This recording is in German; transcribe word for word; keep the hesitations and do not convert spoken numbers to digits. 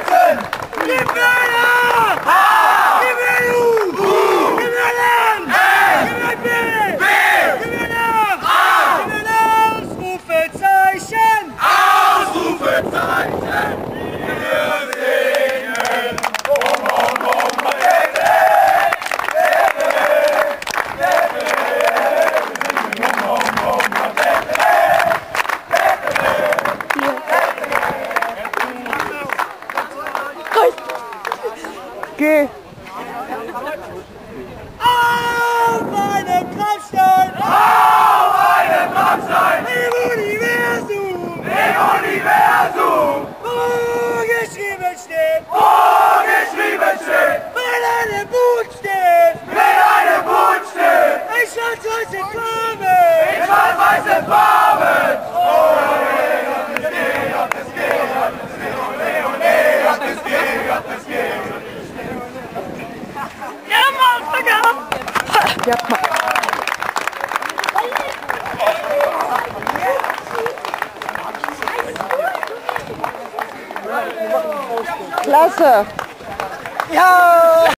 retten! Libera! A! Libera! U! Libera! N! Libera! B! Libera! A! Libera! Ausrufezeichen! Ausrufezeichen! Wir singen! Bum, bum, bum, Rakete! Geh! Auf einem Grabstein! Auf einem Grabstein! Im Universum! Im Universum! Wo geschrieben steht! Wo geschrieben steht! Wenn eine Buch steht! Wenn eine Wut steht! Ein schwarz-weiße Farbe! In schwarz-weißen Farben! Ja, Mann, vergaben! Ja, ma. Klasse! Ja!